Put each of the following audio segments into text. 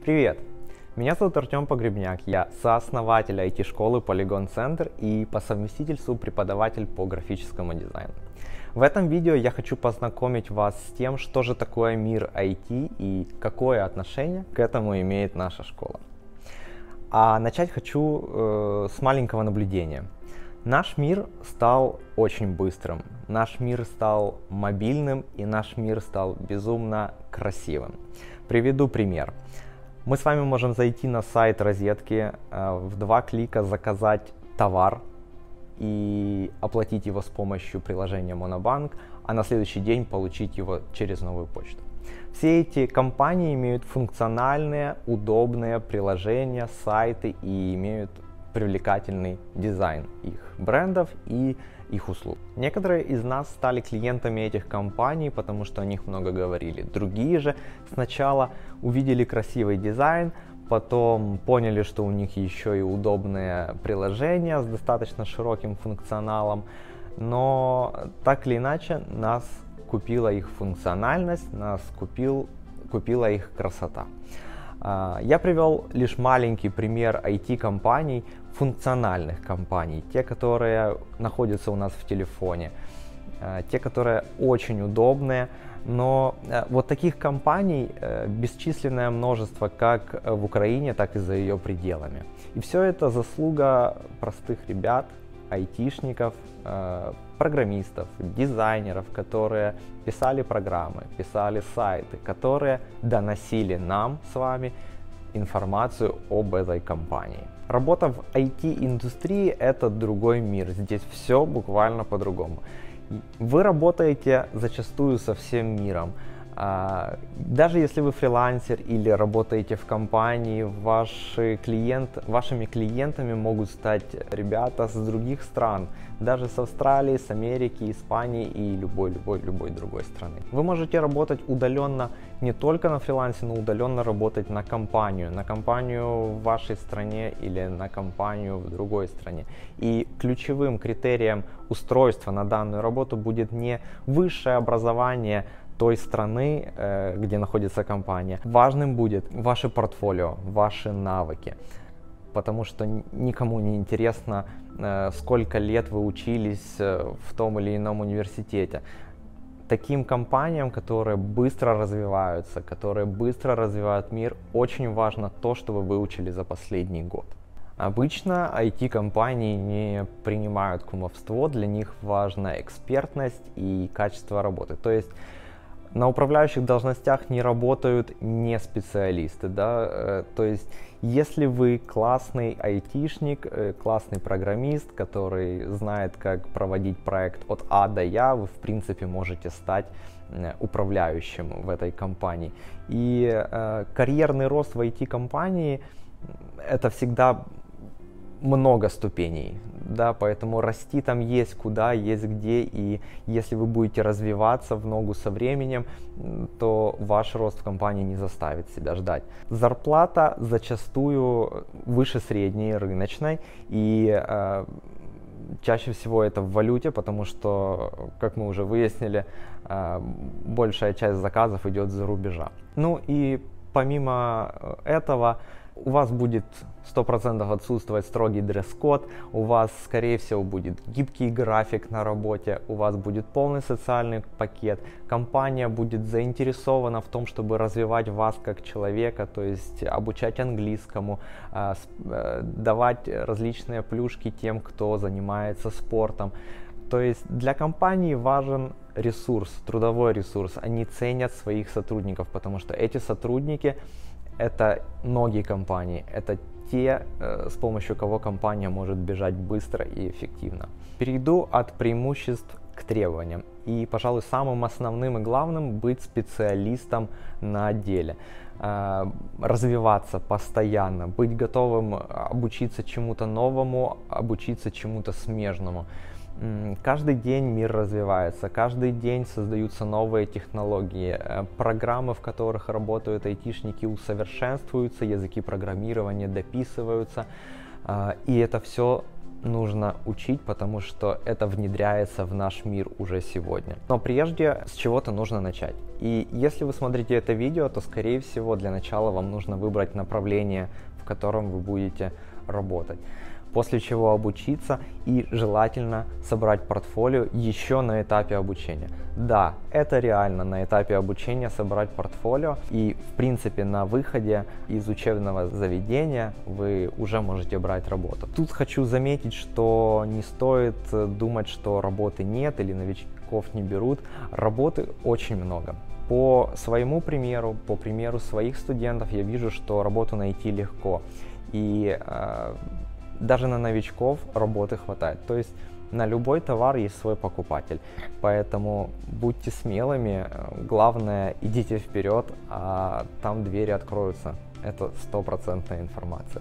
Привет! Меня зовут Артем Погребняк, я сооснователь IT-школы Polygon Center и по совместительству преподаватель по графическому дизайну. В этом видео я хочу познакомить вас с тем, что же такое мир IT и какое отношение к этому имеет наша школа. А начать хочу с маленького наблюдения. Наш мир стал очень быстрым, наш мир стал мобильным и наш мир стал безумно красивым. Приведу пример. Мы с вами можем зайти на сайт розетки, в 2 клика заказать товар и оплатить его с помощью приложения Monobank, а на следующий день получить его через новую почту. Все эти компании имеют функциональные, удобные приложения, сайты и имеют привлекательный дизайн их брендов и их услуг. Некоторые из нас стали клиентами этих компаний, потому что о них много говорили. Другие же сначала увидели красивый дизайн, потом поняли, что у них еще и удобные приложения с достаточно широким функционалом, но так или иначе нас купила их функциональность, нас купила их красота. Я привел лишь маленький пример IT-компаний, функциональных компаний, те, которые находятся у нас в телефоне, те, которые очень удобные, но вот таких компаний бесчисленное множество как в Украине, так и за ее пределами. И все это заслуга простых ребят, айтишников, программистов, дизайнеров, которые писали программы, писали сайты, которые доносили нам с вами информацию об этой компании. Работа в IT-индустрии — это другой мир, здесь все буквально по-другому. Вы работаете зачастую со всем миром. Даже если вы фрилансер или работаете в компании, вашими клиентами могут стать ребята с других стран, даже с Австралии, с Америки, Испании и любой другой страны. Вы можете работать удаленно не только на фрилансе, но удаленно работать на компанию в вашей стране или на компанию в другой стране. И ключевым критерием устройства на данную работу будет не высшее образование той страны, где находится компания. Важным будет ваше портфолио, ваши навыки, потому что никому не интересно, сколько лет вы учились в том или ином университете. Таким компаниям, которые быстро развиваются, которые быстро развивают мир, очень важно то, что вы выучили за последний год. Обычно IT-компании не принимают кумовство, для них важна экспертность и качество работы. То есть на управляющих должностях не работают не специалисты, да? То есть если вы классный айтишник, классный программист, который знает, как проводить проект от А до Я, вы в принципе можете стать управляющим в этой компании. И карьерный рост в IT-компании — это всегда много ступеней, да, поэтому расти там есть куда, есть где, и если вы будете развиваться в ногу со временем, то ваш рост в компании не заставит себя ждать. Зарплата зачастую выше средней рыночной, и чаще всего это в валюте, потому что, как мы уже выяснили, большая часть заказов идет за рубежа. Ну и помимо этого, у вас будет 100% отсутствовать строгий дресс-код, у вас, скорее всего, будет гибкий график на работе, у вас будет полный социальный пакет, компания будет заинтересована в том, чтобы развивать вас как человека, то есть обучать английскому, давать различные плюшки тем, кто занимается спортом. То есть для компании важен ресурс, трудовой ресурс, они ценят своих сотрудников, потому что эти сотрудники — это ноги компании, это те, с помощью кого компания может бежать быстро и эффективно. Перейду от преимуществ к требованиям. И, пожалуй, самым основным и главным — быть специалистом на деле. Развиваться постоянно, быть готовым обучиться чему-то новому, обучиться чему-то смежному. Каждый день мир развивается, каждый день создаются новые технологии, программы, в которых работают айтишники, усовершенствуются, языки программирования дописываются, и это все нужно учить, потому что это внедряется в наш мир уже сегодня. Но прежде с чего-то нужно начать. И если вы смотрите это видео, то, скорее всего, для начала вам нужно выбрать направление, в котором вы будете работать. После чего обучиться и желательно собрать портфолио еще на этапе обучения. Да, это реально на этапе обучения собрать портфолио, и в принципе на выходе из учебного заведения вы уже можете брать работу. Тут хочу заметить, что не стоит думать, что работы нет или новичков не берут. Работы очень много. По своему примеру, по примеру своих студентов, я вижу, что работу найти легко. И даже на новичков работы хватает. То есть на любой товар есть свой покупатель. Поэтому будьте смелыми. Главное, идите вперед, а там двери откроются. Это стопроцентная информация.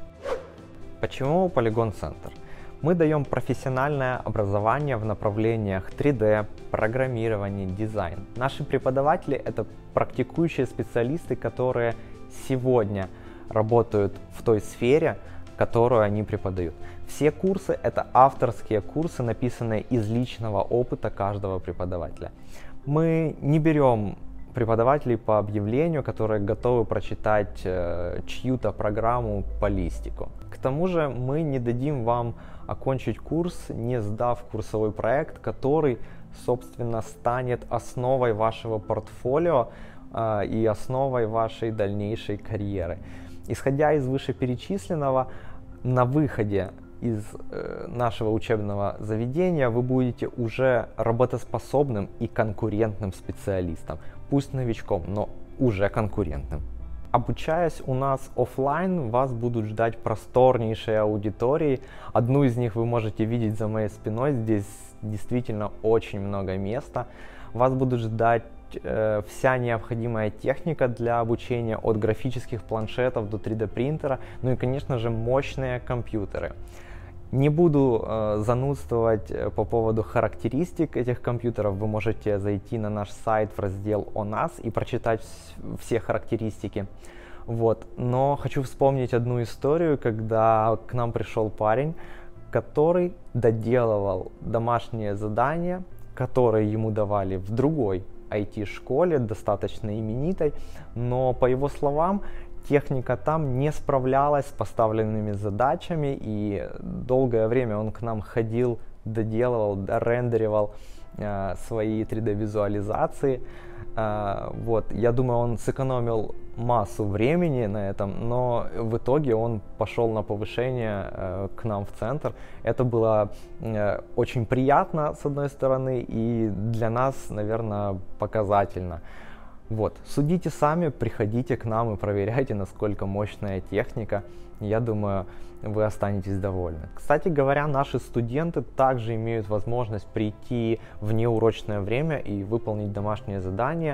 Почему Polygon Center? Мы даем профессиональное образование в направлениях 3D, программирование, дизайн. Наши преподаватели — это практикующие специалисты, которые сегодня работают в той сфере, которую они преподают. Все курсы — это авторские курсы, написанные из личного опыта каждого преподавателя. Мы не берем преподавателей по объявлению, которые готовы прочитать чью-то программу по листику. К тому же мы не дадим вам окончить курс, не сдав курсовой проект, который, собственно, станет основой вашего портфолио и основой вашей дальнейшей карьеры. Исходя из вышеперечисленного, на выходе из нашего учебного заведения вы будете уже работоспособным и конкурентным специалистом. Пусть новичком, но уже конкурентным. Обучаясь у нас офлайн, вас будут ждать просторнейшие аудитории. Одну из них вы можете видеть за моей спиной. Здесь действительно очень много места. Вас будут ждать вся необходимая техника для обучения, от графических планшетов до 3D принтера, ну и, конечно же, мощные компьютеры. Не буду занудствовать по поводу характеристик этих компьютеров. Вы можете зайти на наш сайт в раздел «О нас» и прочитать все характеристики. Вот. Но хочу вспомнить одну историю, когда к нам пришел парень, который доделывал домашнее задание, которые ему давали в другой IT-школе, достаточно именитой, но, по его словам, техника там не справлялась с поставленными задачами, и долгое время он к нам ходил, доделывал, дорендеривал свои 3D-визуализации. Вот. Я думаю, он сэкономил массу времени на этом, но в итоге он пошел на повышение к нам в центр. Это было очень приятно, с одной стороны, и для нас, наверное, показательно. Вот. Судите сами, приходите к нам и проверяйте, насколько мощная техника. Я думаю, вы останетесь довольны. Кстати говоря, наши студенты также имеют возможность прийти в неурочное время и выполнить домашнее задание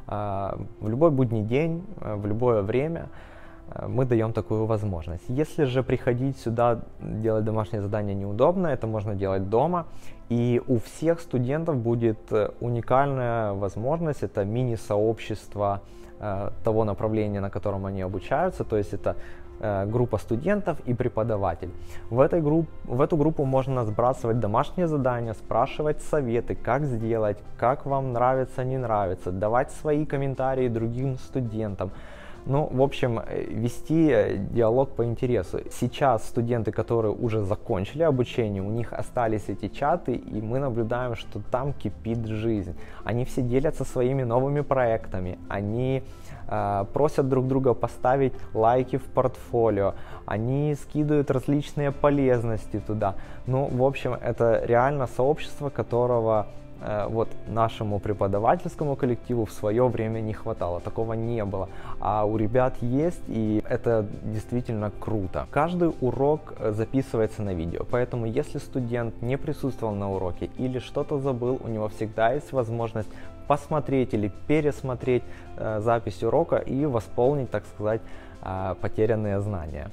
в любой будний день, в любое время. Мы даем такую возможность. Если же приходить сюда делать домашнее задание неудобно, это можно делать дома. И у всех студентов будет уникальная возможность, это мини-сообщество того направления, на котором они обучаются, то есть это группа студентов и преподаватель. В эту группу можно сбрасывать домашние задания, спрашивать советы, как сделать, как вам нравится, не нравится, давать свои комментарии другим студентам. Ну, в общем, вести диалог по интересу. Сейчас студенты, которые уже закончили обучение, у них остались эти чаты, и мы наблюдаем, что там кипит жизнь. Они все делятся своими новыми проектами, они просят друг друга поставить лайки в портфолио, они скидывают различные полезности туда. Ну, в общем, это реально сообщество, которого вот нашему преподавательскому коллективу в свое время не хватало, такого не было, а у ребят есть, и это действительно круто. Каждый урок записывается на видео, поэтому если студент не присутствовал на уроке или что-то забыл, у него всегда есть возможность посмотреть или пересмотреть запись урока и восполнить, так сказать, потерянные знания.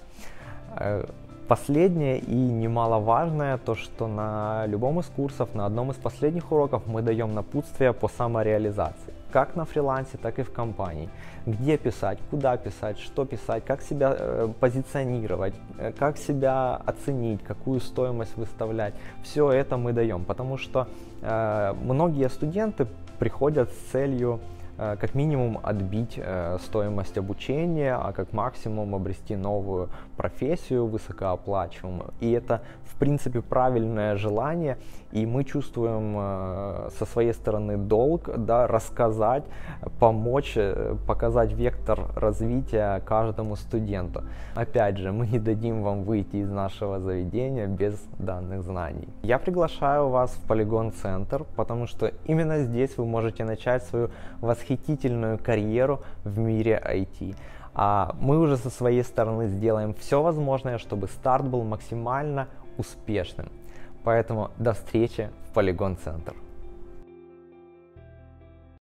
Последнее и немаловажное, то что на любом из курсов, на одном из последних уроков мы даем напутствие по самореализации. как на фрилансе, так и в компании. Где писать, куда писать, что писать, как себя позиционировать, как себя оценить, какую стоимость выставлять. Все это мы даем, потому что многие студенты приходят с целью как минимум отбить стоимость обучения, а как максимум обрести новую профессию высокооплачиваемую. И это в принципе правильное желание, и мы чувствуем со своей стороны долг, да, рассказать, помочь, показать вектор развития каждому студенту. Опять же, мы не дадим вам выйти из нашего заведения без данных знаний. Я приглашаю вас в Polygon Center, потому что именно здесь вы можете начать свою восхитительную карьеру в мире IT. А мы уже со своей стороны сделаем все возможное, чтобы старт был максимально успешным. Поэтому до встречи в Polygon Center.